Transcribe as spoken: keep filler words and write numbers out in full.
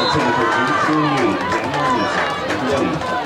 现在是零七年年末一场，零七。